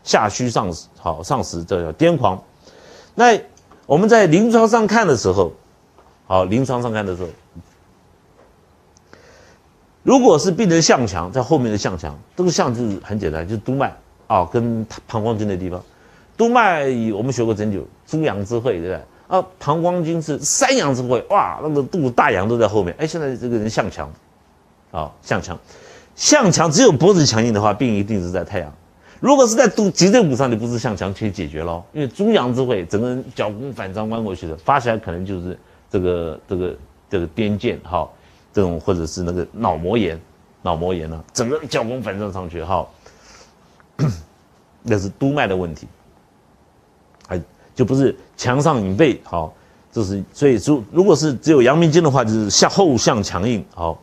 下虚上上实，这叫癫狂。那我们在临床上看的时候，临床上看的时候，如果是病人向强，在后面的向强，这个向就是很简单，就是督脉跟膀胱经的地方。督脉我们学过针灸，诸阳之会，对不对？膀胱经是三阳之会，哇，那个肚大阳都在后面。现在这个人向强，向强只有脖子强硬的话，病一定是在太阳。如果是在脊椎骨上，你不是向强可以解决咯，因为诸阳之会，整个人脚弓反张弯过去的，发起来可能就是这个癫痫这种或者是那个脑膜炎啊，整个脚弓反张上去那是督脉的问题。就不是强上引背，就是所以如果是只有阳明经的话，就是后向强硬，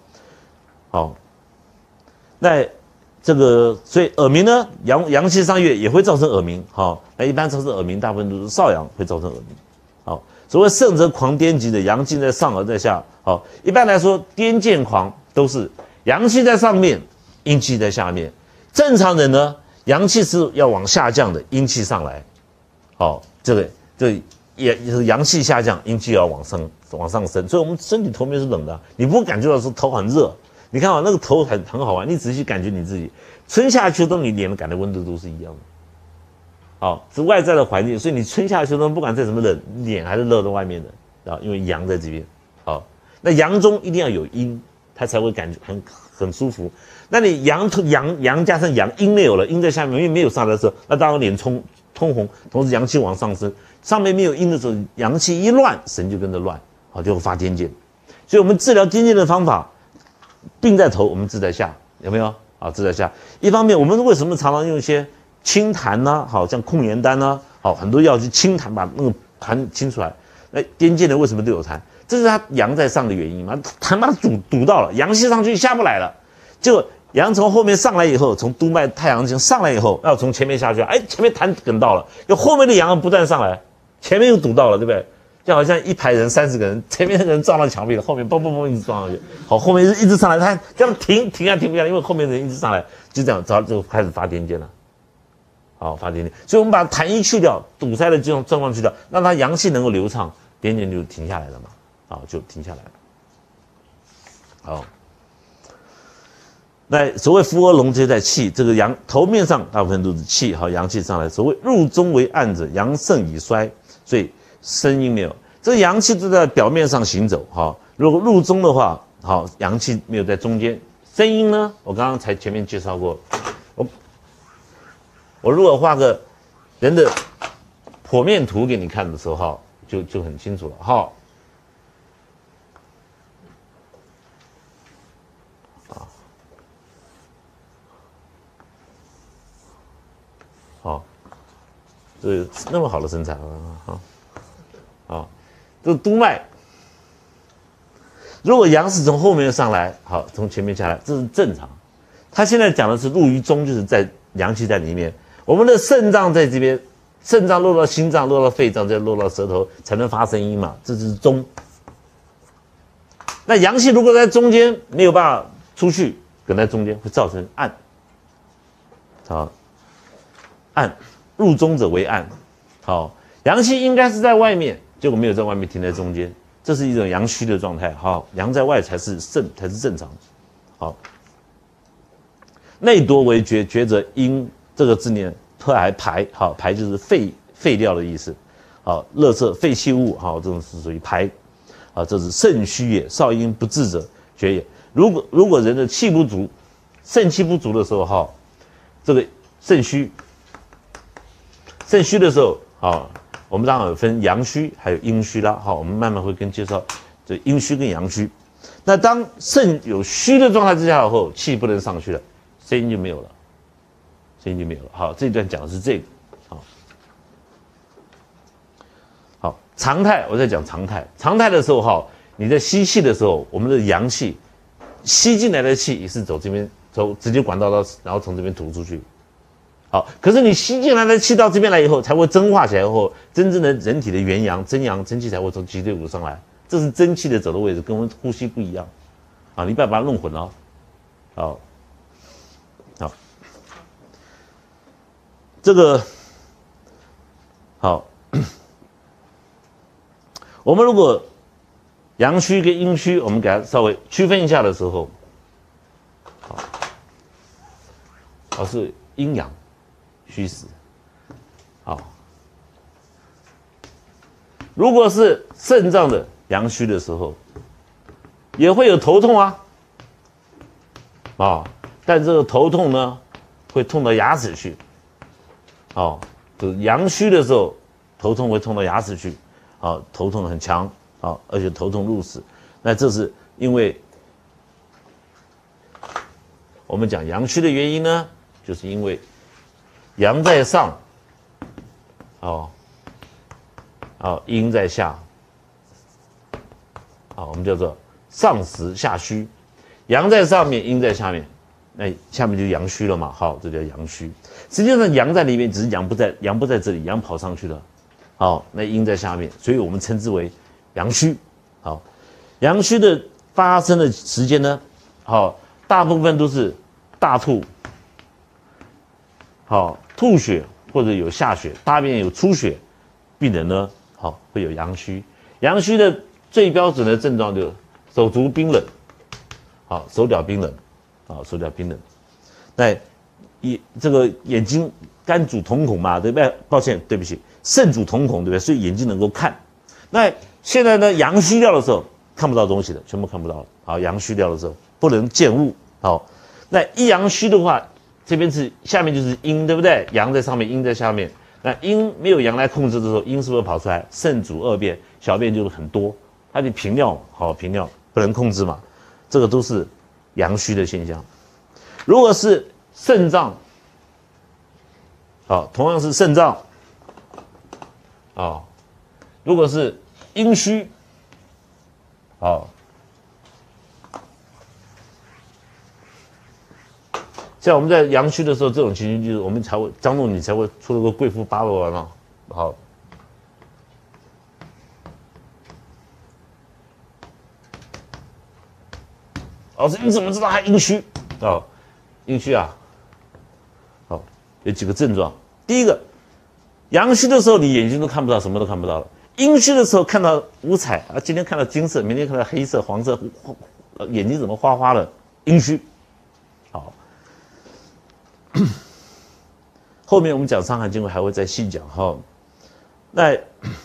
那这个所以耳鸣呢，阳气上越也会造成耳鸣，那一般造成耳鸣，大部分都是少阳会造成耳鸣，所谓盛则狂癫急的，阳气在上而在下，一般来说癫痫狂都是阳气在上面，阴气在下面，正常人呢，阳气是要往下降的，阴气上来，这也就是阳气下降，阴气要往上升，所以我们身体头面是冷的，你不会感觉到说头很热。你看那个头很好玩，你仔细感觉你自己，春夏秋冬你脸的感觉温度都是一样的，是外在的环境，所以你春夏秋冬不管在什么冷，脸还是热在外面的，因为阳在这边，那阳中一定要有阴，它才会感觉很舒服。那你阳加上阳，阴没有了，阴在下面，因为没有上来的时候，那当然脸通红，同时阳气往上升，上面没有阴的时候，阳气一乱，神就跟着乱，就会发癫痫。所以我们治疗癫痫的方法，病在头，我们治在下，有没有？治在下。一方面，我们为什么常常用一些清痰呐，像控炎丹呐，很多药去清痰，把那个痰清出来。那癫痫的为什么都有痰？这是他阳在上的原因嘛？痰把它堵到了，阳气上去下不来了，就阳从后面上来以后，从督脉太阳经上来以后，要从前面下去，前面痰梗到了，又后面的阳不断上来，前面又堵到了，对不对？就好像一排人30个人，前面那个人撞到墙壁了，后面嘣嘣嘣一直撞上去，后面一直上来，他这样停不下来，因为后面的人一直上来，就这样就开始发癫痫了，发癫痫。所以我们把痰一去掉，堵塞的这种状况去掉，让它阳气能够流畅，癫痫就停下来了嘛，就停下来了。那所谓伏而龙，这在气，这个阳头面上大部分都是气，阳气上来。所谓入中为暗者，阳盛已衰，所以声音没有。这个阳气都在表面上行走，如果入中的话，阳气没有在中间。声音呢，我刚刚才前面介绍过，我如果画个人的剖面图给你看的时候，就很清楚了，这那么好的身材这个督脉，如果阳是从后面上来，从前面下来，这是正常。他现在讲的是入于中，就是在阳气在里面。我们的肾脏在这边，肾脏落到心脏，落到肺脏，再落到舌头，才能发声音嘛，这就是中。那阳气如果在中间没有办法出去，梗在中间会造成暗，暗。入中者为暗，阳气应该是在外面，结果没有在外面，停在中间，这是一种阳虚的状态。阳在外才是正常。内多为厥则阴，这个字念特还排，排就是废掉的意思。垃圾废弃物，这种是属于排。这是肾虚也，少阴不治者厥也。如果人的气不足，肾气不足的时候，这个肾虚。肾虚的时候，我们当然有分阳虚还有阴虚啦。我们慢慢会介绍这阴虚跟阳虚。那当肾有虚的状态之下后，气不能上去了，声音就没有了，这一段讲的是这个。常态我在讲常态。常态的时候，你在吸气的时候，我们的阳气吸进来的气也是走这边，直接管道到，然后从这边吐出去。可是你吸进来的气到这边来以后，才会蒸化起来后，真正的人体的元阳、真气才会从脊椎骨上来。这是真气的走的位置，跟我们呼吸不一样。你不要把它弄混了。 这个好，我们如果阳虚跟阴虚，我们给它稍微区分一下的时候，好，是阴阳虚实。好，如果是肾脏的阳虚的时候，也会有头痛啊，但这个头痛呢，会痛到牙齿去，就是阳虚的时候，头痛会痛到牙齿去，头痛很强，而且头痛入室，那这是因为我们讲阳虚的原因呢，就是因为阳在上，阴在下，我们叫做上实下虚，阳在上面，阴在下面，那下面就阳虚了嘛，好，这叫阳虚。实际上阳在里面，只是阳不在这里，阳跑上去了，那阴在下面，所以我们称之为阳虚。好，阳虚的发生的时间呢，大部分都是大吐，吐血或者有下血，大便有出血，病人呢，会有阳虚。阳虚的最标准的症状就是手足冰冷，手脚冰冷，手脚冰冷。那这个眼睛肝主瞳孔嘛，对不对？抱歉，对不起，肾主瞳孔，对不对？所以眼睛能够看。那现在呢，阳虚掉的时候看不到东西的，全部看不到了。好，阳虚掉的时候不能见物。好，那一阳虚的话，这边是下面就是阴，对不对？阳在上面，阴在下面。那阴没有阳来控制的时候，阴是不是跑出来？肾主恶变，小便就是很多，它就频尿，频尿不能控制嘛，这个都是阳虚的现象。如果是肾脏，同样是肾脏，如果是阴虚，像我们在阳虚的时候，这种情形就是我们才会张仲景才会出了个贵妇八罗丸嘛。好，老师你怎么知道他阴虚？阴虚啊，有几个症状。第一个，阳虚的时候你眼睛都看不到，什么都看不到了；阴虚的时候看到五彩啊，今天看到金色，明天看到黑色、黄色，眼睛怎么花花的？阴虚。好。后面我们讲《伤寒经过》还会再细讲哈。那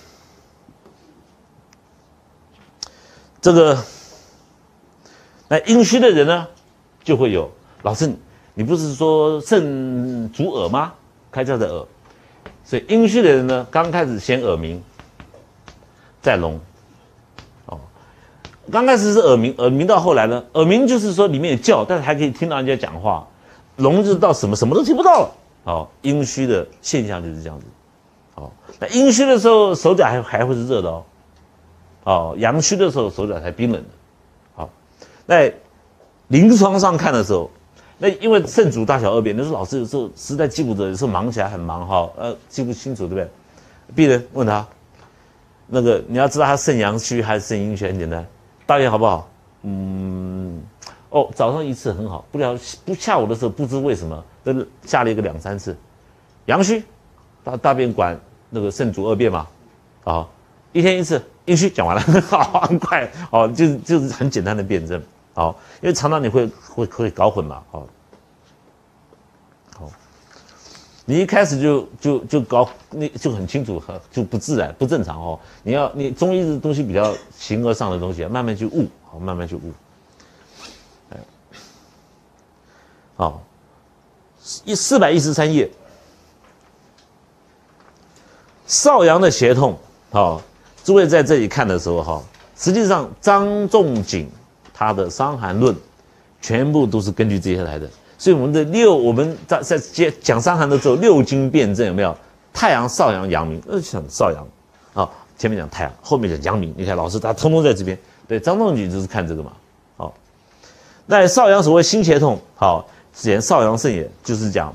这个那阴虚的人呢，就会有老师，你不是说肾主耳吗？开窍的耳，所以阴虚的人呢，刚开始先耳鸣，再聋。刚开始是耳鸣，耳鸣到后来呢，耳鸣就是说里面有叫，但是还可以听到人家讲话。聋就是到什么都听不到了。阴虚的现象就是这样子。那阴虚的时候手脚还会是热的阳虚的时候手脚才冰冷的。在临床上看的时候，那因为肾主大小二便，那时候老师有时候实在记不得，有时候忙起来很忙记不清楚，对不对？病人问他，那个你要知道他肾阳虚还是肾阴虚，很简单，大便好不好？早上一次很好，下午的时候不知为什么，下了一个2、3次，阳虚，大便管那个肾主二便嘛，一天一次，阴虚讲完了，好，很快，就是很简单的辩证，因为常常你会搞混嘛，你一开始就搞，你就很清楚，就不自然不正常你中医的东西比较形而上的东西，慢慢去悟，慢慢去悟。413页，少阳的胁痛，诸位在这里看的时候实际上张仲景他的《伤寒论》全部都是根据这些来的，所以我们在讲伤寒的时候，6经辩证有没有？太阳、少阳、阳明，讲少阳前面讲太阳，后面讲阳明，你看老师他通通在这边，对，张仲景就是看这个嘛，那少阳所谓心胁痛，之前少阳肾也，就是讲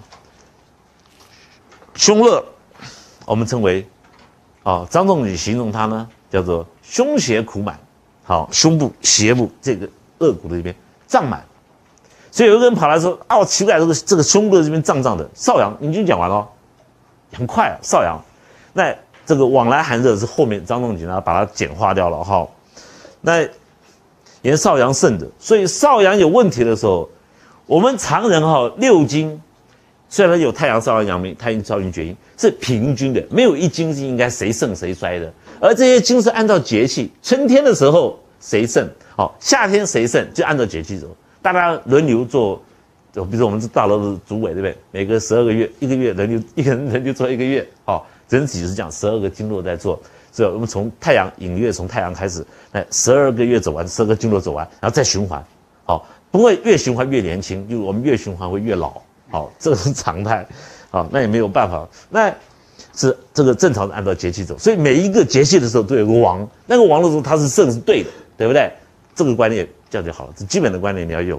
胸热，我们称为张仲景形容它呢叫做胸胁苦满，胸部胁部这个颚骨的这边胀满，所以有一个人跑来说奇怪，这个胸部的这边胀胀的，少阳，你已经讲完了， 很快啊，少阳。那这个往来寒热是后面张仲景把它简化掉了哈。那言少阳盛的，所以少阳有问题的时候，我们常人六经虽然有太阳、少阳、阳明、太阴、少阴、厥阴是平均的，没有一经是应该谁盛谁衰的，而这些经是按照节气，春天的时候谁盛，夏天谁盛就按照节气走，大家轮流做。比如说我们是大楼的主委，对不对？每个12个月，一个月轮流一个人轮流做1个月，整体是这样，12个经络在做。所以我们从太阳引月，从太阳开始，那12个月走完，12个经络走完，然后再循环，不会越循环越年轻，就是我们越循环会越老，这个是常态，那也没有办法，那是这个正常的按照节气走，所以每一个节气的时候都有个王，那个王的时候它是盛是对的，对不对？这个观念这样就好了，这基本的观念你要有，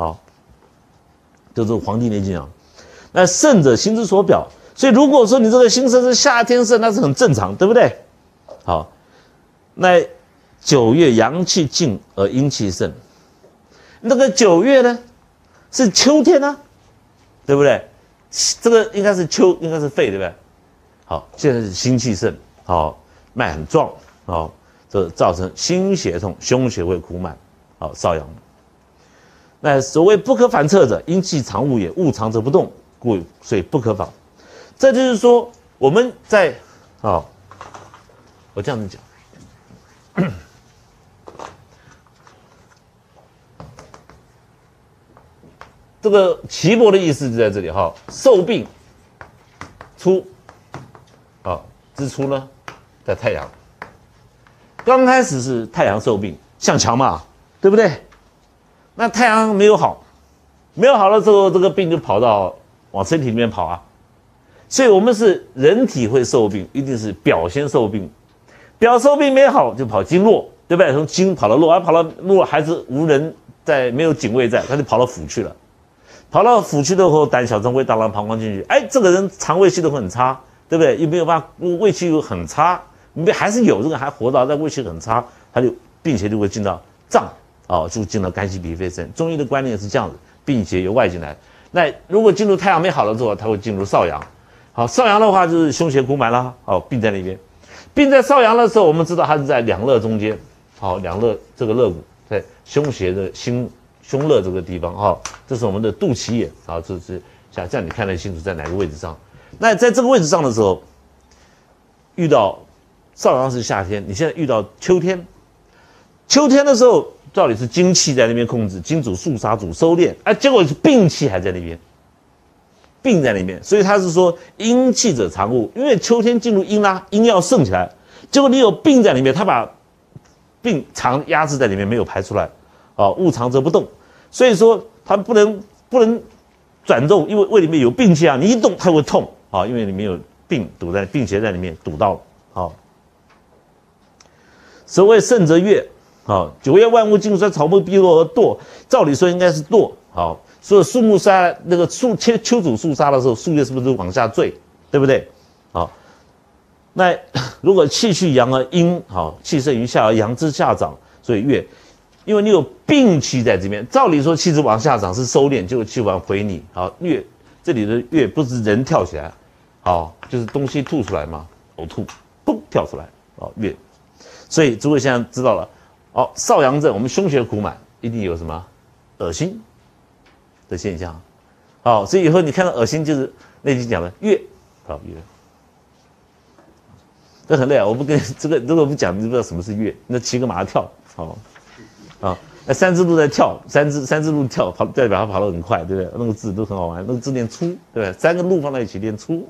就是《黄帝内经》啊。那盛者心之所表，所以如果说你这个心盛是夏天盛，那是很正常，对不对？好，那9月阳气静而阴气盛，那个9月呢是秋天啊，对不对？这个应该是秋，应该是肺，对不对？好，现在是心气盛，脉很壮，这造成心胁痛，胸胁会苦满，少阳。那所谓不可反测者，阴气藏物也，物藏则不动，故所以不可仿。这就是说我们在我这样子讲，这个岐伯的意思就在这里受病出之初呢，在太阳。刚开始是太阳受病，向强嘛，对不对？那太阳没有好，没有好了之后，这个病就跑到往身体里面跑啊。所以我们是人体会受病，一定是表先受病，表受病没好就跑经络，对不对？从经跑到络，跑到络还是无人在，没有警卫在，他就跑到腑去了。跑到腑去的时候，胆小肠胃大肠膀胱进去，这个人肠胃系统很差，对不对？又没有办法，胃气又很差，还是有这个还活到，但胃气很差，他就并且就会进到脏，就进到肝气脾肺肾。中医的观念是这样子，并且由外进来。那如果进入太阳没好了之后，他会进入少阳。好，少阳的话就是胸胁苦满了，病在那边。病在少阳的时候，我们知道它是在两肋中间，两肋这个肋骨在胸胁的胸肋这个地方，这是我们的肚脐眼，这是像这样你看得清楚在哪个位置上。那在这个位置上的时候，遇到少阳是夏天，你现在遇到秋天，秋天的时候照理是精气在那边控制，金主肃杀主收敛，结果是病气还在那边。病在里面，所以他是说阴气者藏物，因为秋天进入阴啦，阴要盛起来，结果你有病在里面，他把病藏压制在里面，没有排出来，物藏则不动，所以说他不能转动，因为胃里面有病气啊，你一动它会痛，因为里面有病堵在病邪在里面堵到了，所谓盛则月，9月万物尽衰，草木必落而堕，照理说应该是堕，所以树木杀那个秋主肃杀的时候，树叶是不是往下坠，对不对？那如果气去阳而阴，气盛于下而阳之下长，所以月，因为你有病气在这边，照理说气是往下长是收敛，结果气往回你，月这里的月不是人跳起来，就是东西吐出来嘛，呕吐，砰跳出来，月，所以诸位现在知道了，少阳症我们胸胁苦满，一定有什么恶心的现象，所以以后你看到恶心就是内经讲的月，月，这很累啊！我不跟这个，如果不讲，你就不知道什么是月。那骑个马跳，那三只鹿在跳，三只鹿跳，代表它跑得很快，对不对？那个字都很好玩，那个字念粗，对不对？3个鹿放在一起念粗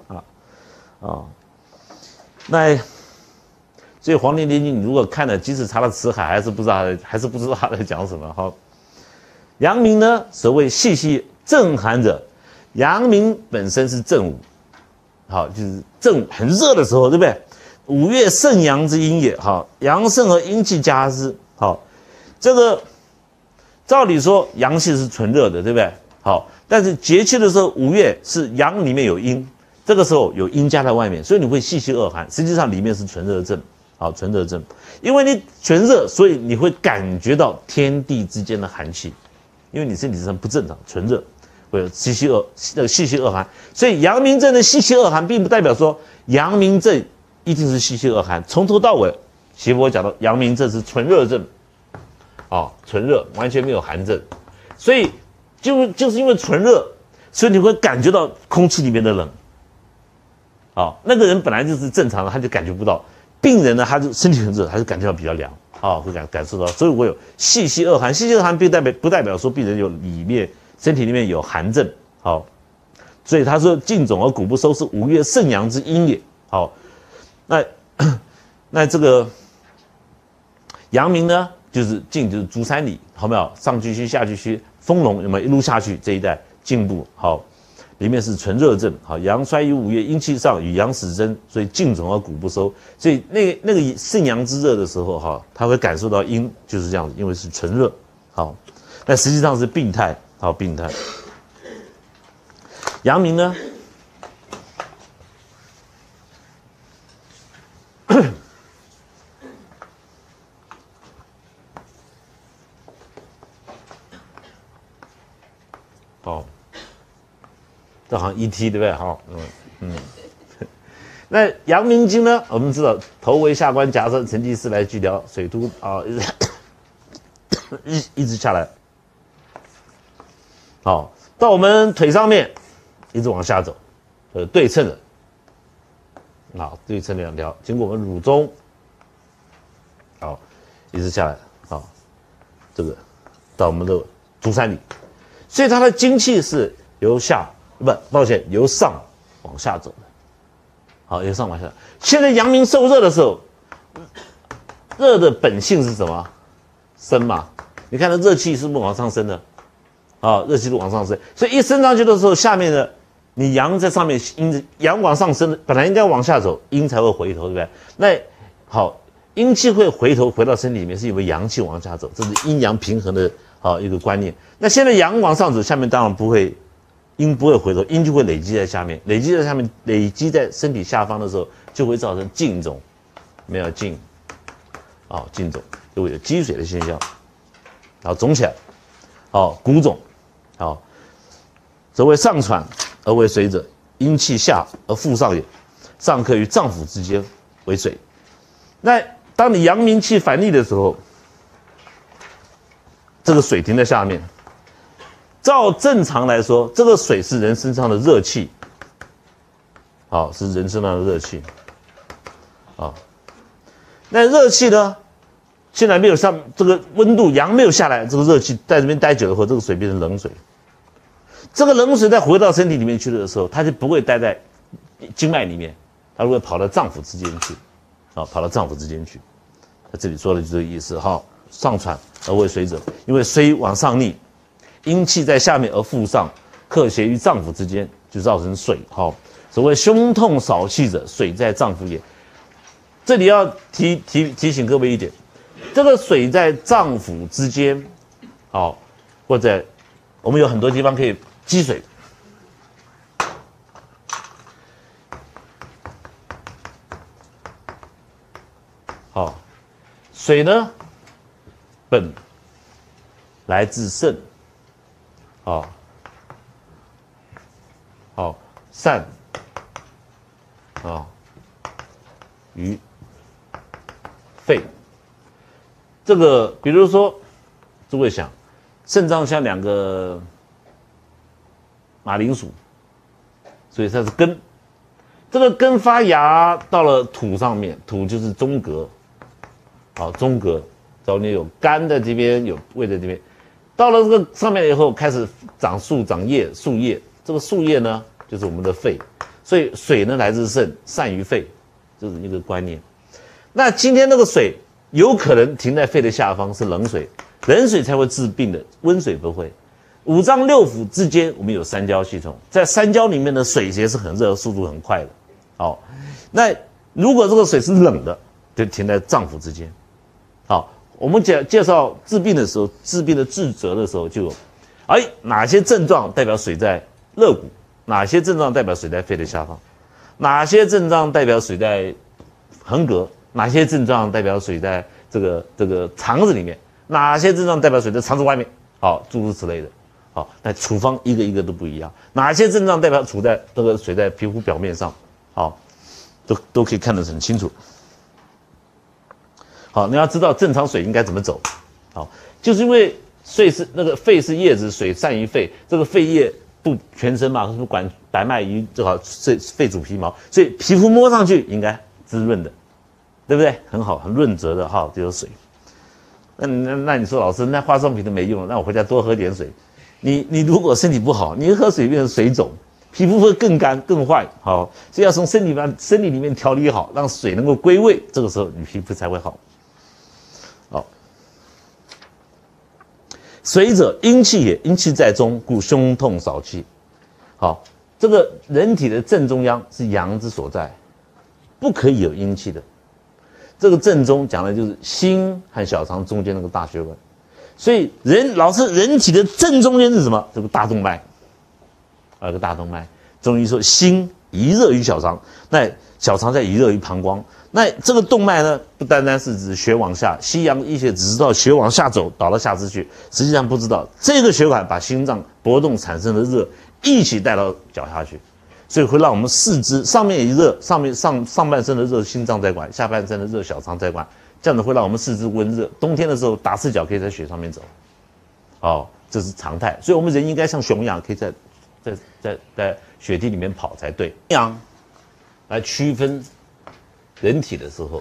那所以《黄帝内经》你如果看了，即使查了辞海，还是不知道他在讲什么。阳明呢，所谓细细正寒者，阳明本身是正午，就是正午很热的时候，对不对？5月盛阳之阴也，阳盛而阴气加之，这个照理说阳气是纯热的，对不对？但是节气的时候，5月是阳里面有阴，这个时候有阴加在外面，所以你会细细恶寒，实际上里面是纯热症，纯热症，因为你全热，所以你会感觉到天地之间的寒气。因为你身体上不正常，纯热， 会有细细恶寒。所以阳明症的细细恶寒，并不代表说阳明症一定是细细恶寒。从头到尾，媳妇我讲到阳明症是纯热症，纯热完全没有寒症，所以就是因为纯热，所以你会感觉到空气里面的冷。那个人本来就是正常的，他就感觉不到。病人呢，他就身体很热，他就感觉到比较凉，会感受到。所以我有细细恶寒，细细恶寒不代表说病人有身体里面有寒症，所以他说静肿而骨不收是5月肾阳之阴也。那这个阳明呢，就是静就是足三里，好没有？上巨虚下巨虚，丰隆有没有一路下去这一带颈部里面是纯热症，阳衰于5月，阴气上与阳始争，所以静肿而骨不收。所以那个肾阳之热的时候，他会感受到阴就是这样子，因为是纯热，但实际上是病态，病态。阳明呢，这好像ET对不对？那阳明经呢？我们知道头为下关夹身，承气四来俱疗，水突一直下来，到我们腿上面一直往下走，对称的，对称两条，经过我们乳中，一直下来，这个到我们的足三里，所以它的精气是由由上往下走的，由上往下。现在阳明受热的时候，热的本性是什么？升嘛，你看它热气是不是往上升的？热气是往上升，所以一升上去的时候，下面的你阳在上面，阳往上升，本来应该往下走，阴才会回头，对不对？那好，阴气会回头回到身体里面，是因为阳气往下走，这是阴阳平衡的一个观念。那现在阳往上走，下面当然不会。阴不会回头，阴就会累积在下面，累积在身体下方的时候，就会造成静肿，没有静，静肿就会有积水的现象，肿起来，骨肿，则为上喘而为水者，阴气下而腹上也，上克于脏腑之间为水。那当你阳明气反逆的时候，这个水停在下面。照正常来说，这个水是人身上的热气，是人身上的热气，那热气呢，现在没有上这个温度，阳没有下来，这个热气在这边待久了后，这个水变成冷水。这个冷水再回到身体里面去的时候，它就不会待在经脉里面，它会跑到脏腑之间去，跑到脏腑之间去。他这里说的就这个意思，上喘而为水者，因为水往上逆。阴气在下面而腹上，克邪于脏腑之间，就造成水。所谓胸痛少气者，水在脏腑也。这里要提醒各位一点，这个水在脏腑之间，或者我们有很多地方可以积水。水呢，本来自肾。散于肺。这个比如说，诸位想，肾脏像2个马铃薯，所以它是根。这个根发芽到了土上面，土就是中隔，中隔，中间有肝在这边，有胃在这边。到了这个上面以后，开始长树、长叶、树叶。这个树叶呢，就是我们的肺。所以水呢来自肾，散于肺，这是一个观念。那今天那个水有可能停在肺的下方，是冷水，冷水才会治病的，温水不会。五脏六腑之间，我们有三焦系统，在三焦里面的水也是很热，速度很快的。那如果这个水是冷的，就停在脏腑之间。我们介绍治病的时候，治病的治则的时候就有，哪些症状代表水在肋骨，哪些症状代表水在肺的下方，哪些症状代表水在横膈，哪些症状代表水在这个肠子里面，哪些症状代表水在肠子外面，诸如此类的。 好，那处方一个一个都不一样，哪些症状代表处在这个水在皮肤表面上，好，都可以看得很清楚。好，你要知道正常水应该怎么走，好，就是因为肺是叶子，水散于肺，这个肺叶不全身嘛，是管白脉于这个肺主皮毛，所以皮肤摸上去应该滋润的，对不对？很好，很润泽的哈，就是水。那你说老师，那化妆品都没用，那我回家多喝点水。你如果身体不好，你喝水变成水肿，皮肤会更干更坏，好，所以要从身体里面调理好，让水能够归位，这个时候你皮肤才会好。好，水者，阴气也，阴气在中，故胸痛少气。好，这个人体的正中央是阳之所在，不可以有阴气的。这个正中讲的就是心和小肠中间那个大血管，所以人体的正中间是什么？这个大动脉，有个大动脉。中医说心宜热于小肠，那小肠在宜热于膀胱。那这个动脉呢，不单单是指血往下，西洋医学只知道血往下走，导到下肢去，实际上不知道这个血管把心脏搏动产生的热一起带到脚下去。所以会让我们四肢上面一热，上半身的热心脏在管，下半身的热小肠在管，这样子会让我们四肢温热。冬天的时候打赤脚可以在雪上面走，哦，这是常态。所以我们人应该像熊一样，可以在雪地里面跑才对。阳来区分人体的时候，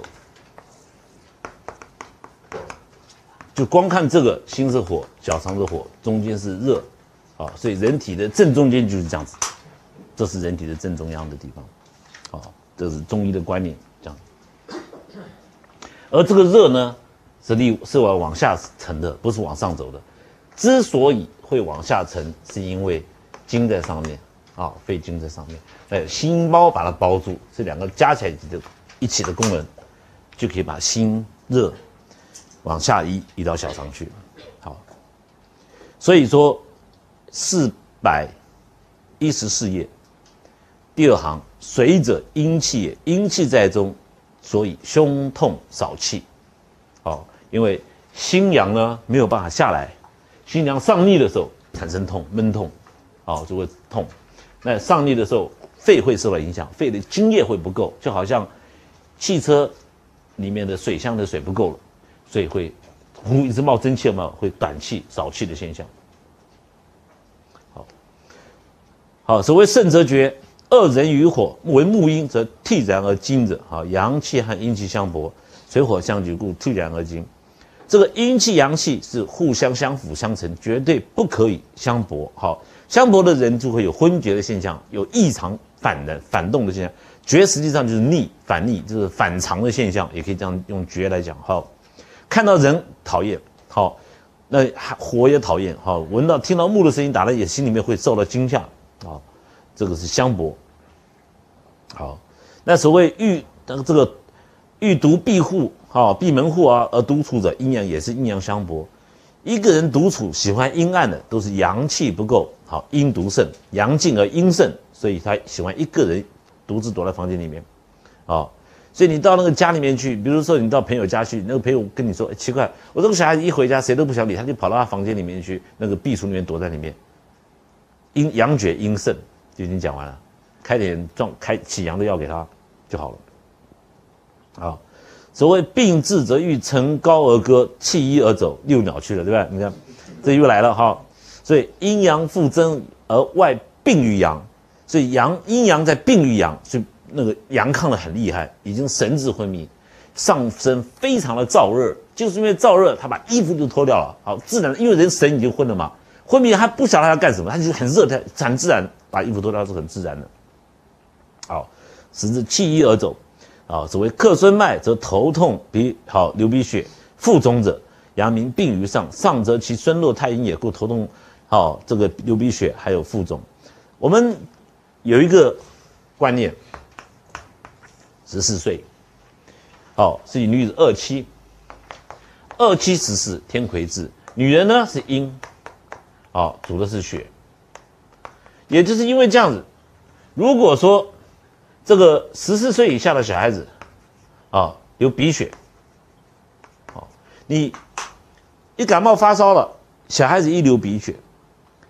就光看这个心是火，小肠是火，中间是热，啊，所以人体的正中间就是这样子。这是人体的正中央的地方，好，这是中医的观念这样。而这个热呢，是往下沉的，不是往上走的。之所以会往下沉，是因为筋在上面啊，肺经在上面，心包把它包住，这两个加起来一起的功能，就可以把心热往下移到小肠去。好，所以说414页。第二行，水者，阴气也，阴气在中，所以胸痛少气。好，因为心阳呢没有办法下来，心阳上逆的时候产生痛，闷痛，好，就会痛。那上逆的时候，肺会受到影响，肺的津液会不够，就好像汽车里面的水箱的水不够了，所以会一直冒蒸汽嘛，会短气少气的现象。好，所谓肾则绝。二人于火，为木阴，则惕然而惊者。好，阳气和阴气相搏，水火相举，故惕然而惊。这个阴气阳气是互相相辅相成，绝对不可以相搏。好，相搏的人就会有昏厥的现象，有异常反动的现象。厥实际上就是逆，反逆就是反常的现象，也可以这样用厥来讲。好，看到人讨厌，好，那火也讨厌。好，听到木的声音，打了也心里面会受到惊吓。好。这个是相搏，好，那所谓欲独闭户，闭门户而独处者，阴阳也是阴阳相搏。一个人独处喜欢阴暗的，都是阳气不够，好，阴独盛，阳静而阴盛，所以他喜欢一个人独自躲在房间里面，所以你到那个家里面去，比如说你到朋友家去，那个朋友跟你说，奇怪，我这个小孩子一回家谁都不想理，他就跑到他房间里面去，那个壁橱里面躲在里面，阳厥阴盛。就已经讲完了，开起阳的药给他就好了。好，所谓病至则欲乘高而歌，弃衣而走，遛鸟去了，对吧？你看，这又来了哈。所以阴阳复增而外病于阳，所以阴阳在病于阳，所以那个阳亢的很厉害，已经神志昏迷，上身非常的燥热，就是因为燥热，他把衣服就脱掉了。好，自然，因为人神已经昏了嘛，昏迷还不晓得他要干什么，他就是很热，他很自然。把衣服脱掉是很自然的，好，使之弃衣而走，所谓克孙脉，则头痛流鼻血，腹肿者，阳明病于上，上则其孙络太阴也，故头痛，这个流鼻血还有腹肿。我们有一个观念，14岁，是以女子27时天癸至，女人呢是阴，主的是血。也就是因为这样子，如果说这个14岁以下的小孩子，有鼻血，你一感冒发烧了，小孩子一流鼻血，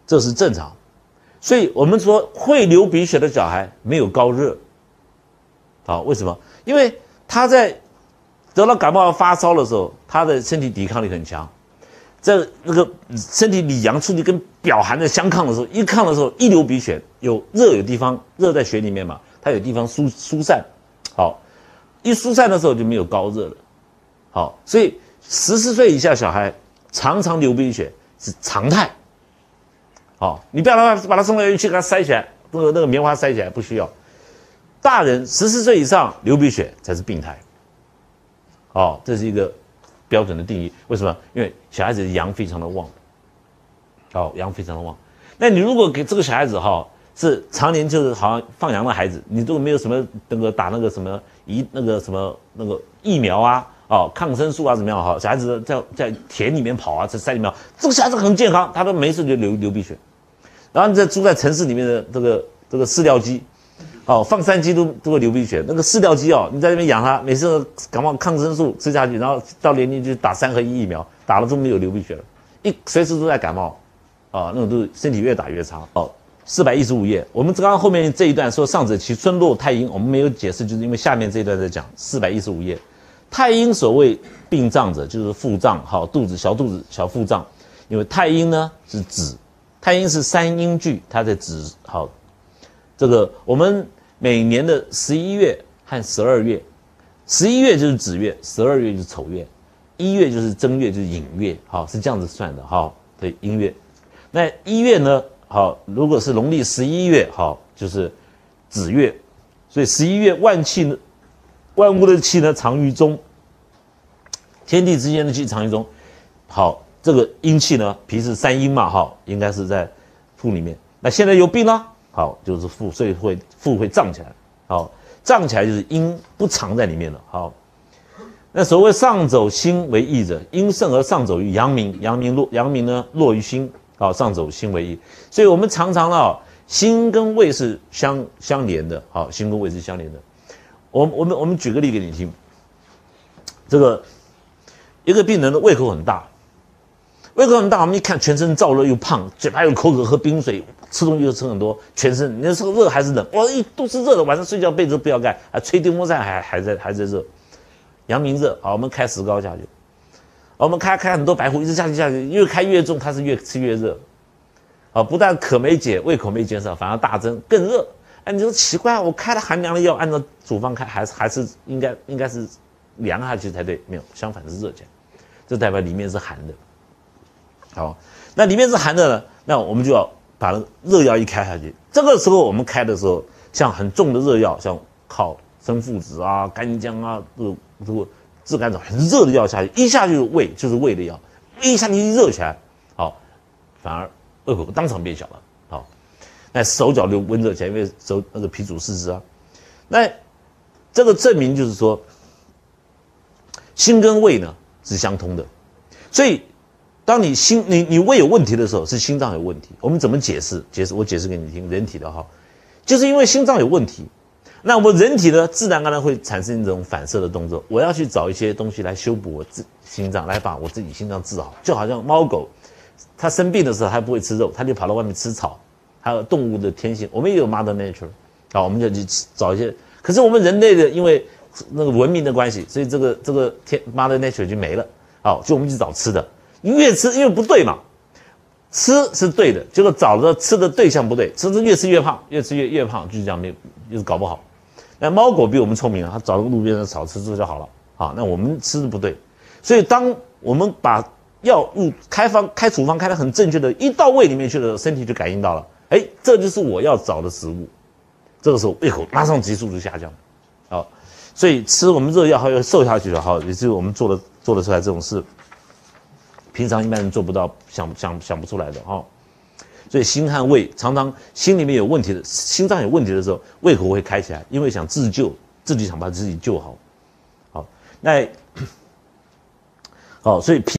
这是正常。所以我们说会流鼻血的小孩没有高热，好，为什么？因为他在得了感冒发烧的时候，他的身体抵抗力很强，在那个身体里阳处理跟表寒的相抗的时候，一抗的时候一流鼻血，有地方热在血里面嘛，它有地方疏散，好，一疏散的时候就没有高热了，好，所以14岁以下小孩常常流鼻血是常态。好，你不要把他送到医院去给他塞起来，那个棉花塞起来，不需要。大人14岁以上流鼻血才是病态。好，这是一个标准的定义。为什么？因为小孩子的阳非常的旺。好，阳非常的旺。那你如果给这个小孩子是常年就是好像放羊的孩子，你如果没有什么那个打那个什么疫苗啊，抗生素啊怎么样小孩子在田里面跑啊，在山里面跑，这个小孩子很健康，他都没事就流鼻血。然后你再住在城市里面的这个饲料鸡，放山鸡都会流鼻血。那个饲料鸡你在那边养它，每次感冒抗生素吃下去，然后到年龄就打3合1疫苗，打了都没有流鼻血了，随时都在感冒，那种都身体越打越差。415页，我们刚刚后面这一段说上者其春络太阴，我们没有解释，就是因为下面这一段在讲415页。太阴所谓病脏者，就是腹胀，肚子、小腹胀，因为太阴呢是指。太阴是3阴聚，它在指这个我们每年的11月和12月，11月就是子月，12月就是丑月，1月就是正月，就是寅月，是这样子算的对，阴月。那1月呢，如果是农历11月，就是子月，所以11月万物的气呢藏于中，天地之间的气藏于中，这个阴气呢，脾是3阴嘛，应该是在腹里面。那现在有病了，就是腹，所以腹会胀起来，胀起来就是阴不藏在里面了，那所谓上走心为益者，阴盛而上走于阳明，阳明呢落于心，上走心为益。所以我们常常心跟胃是相连的，心跟胃是相连的。我们举个例给你听，这个一个病人的胃口很大。胃口很大，我们一看全身燥热又胖，嘴巴又口渴，喝冰水，吃东西又吃很多，全身你说热还是冷？一肚子热的，晚上睡觉被子不要盖，还吹电风扇还在热，阳明热，我们开石膏下去，我们开很多白虎，一直下去，越开越重，它是越吃越热，不但渴没解，胃口没减少，反而大增，更热。你说奇怪，我开了寒凉的药，按照处方开，还是应该是凉下去才对，没有，相反是热起来，这代表里面是寒的。那里面是寒的呢，那我们就要把热药一开下去。这个时候我们开的时候，像很重的热药，像靠生附子啊、干姜啊，这个治肝枣很热的药下去，一下就是胃的药，一下去热起来，反而胃口当场变小了，那手脚就温热起来，因为那个脾主四肢啊。那这个证明就是说，心跟胃呢是相通的，所以。当你胃有问题的时候，是心脏有问题。我们怎么解释？我解释给你听。人体的就是因为心脏有问题，那我们人体呢，自然而然会产生一种反射的动作。我要去找一些东西来修补我心脏，来把我自己心脏治好。就好像猫狗，它生病的时候它不会吃肉，它就跑到外面吃草，还有动物的天性。我们也有 Mother Nature， 我们就去找一些。可是我们人类的因为那个文明的关系，所以这个Mother Nature 就没了。就我们去找吃的。越吃因为不对嘛，吃是对的，结果找的吃的对象不对，越吃越胖，越吃越胖，就是这样，就是搞不好。那猫狗比我们聪明，它找个路边的草吃就好了。那我们吃的不对，所以当我们把药物开处方开得很正确的，一到胃里面去的时候，身体就感应到了，这就是我要找的食物。这个时候胃口马上急速就下降，所以吃我们热药还要瘦下去的，也是我们做得出来这种事。平常一般人做不到，想不出来的所以心和胃常常心里面有问题的，心脏有问题的时候，胃口会开起来，因为想自救，自己想把自己救好。那所以